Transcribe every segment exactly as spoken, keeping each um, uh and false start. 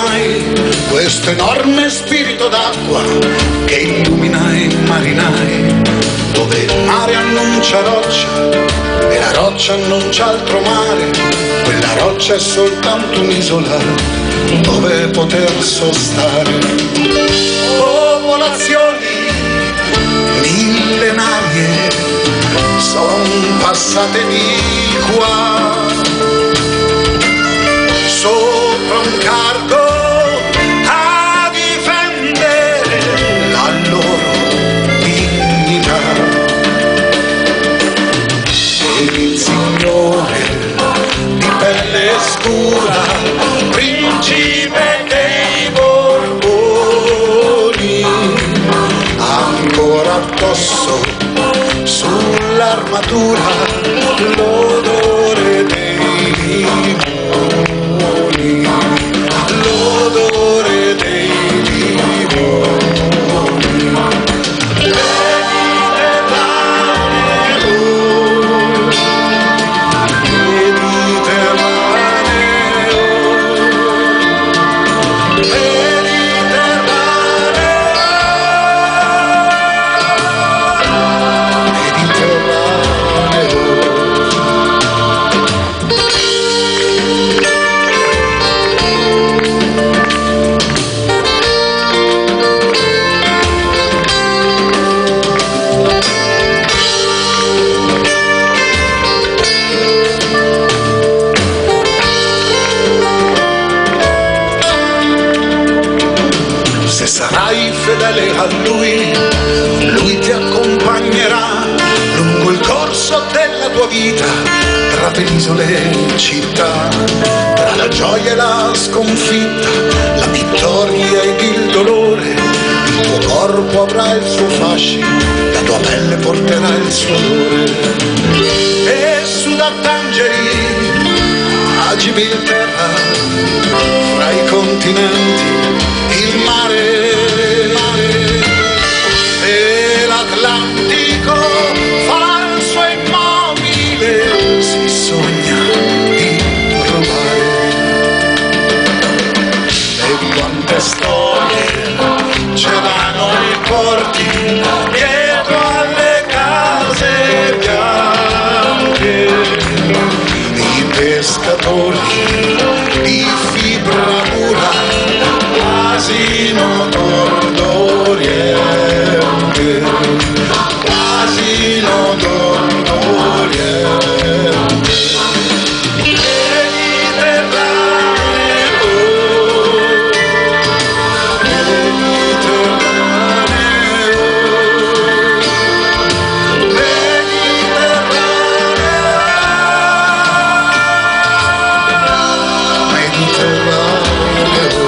mai questo enorme spirito d'acqua che illumina i marinai, dove il mare annuncia roccia e la roccia annuncia altro mare. Quella roccia è soltanto un'isola dove poter sostare. Popolazioni millenarie son passate di qua, sopra un cargo a difendere la loro dignità. E il Signore di pelle scura, principe dei Borboni, ancora addosso sull'armatura l'odore dei limoni, l'odore dei limoni. Se sarai fedele a lui, lui ti accompagnerà lungo il corso della tua vita, tra penisole e città, tra la gioia e la sconfitta, la vittoria ed il dolore. Il tuo corpo avrà il suo fascino, la tua pelle porterà il suo odore. E su da Tangeri a Gibilterra, fra i continenti il mare, il mare e l'Atlantico falso e immobile si sogna di rubare. E quante storie c'erano i porti dietro alle case bianche, i pescatori di fibra pura, asino d'Oriente, asino d'Oriente. Mediterraneo, Mediterraneo, Mediterraneo, Mediterraneo.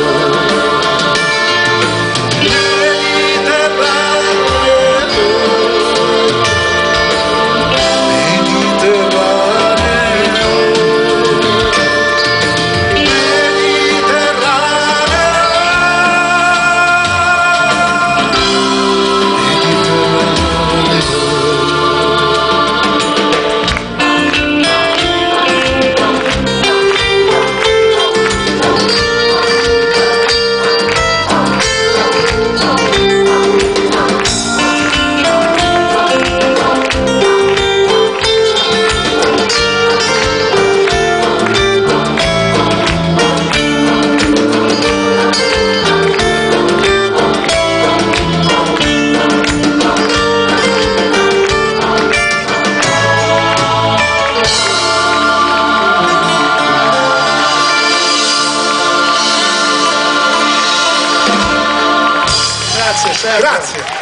Grazie.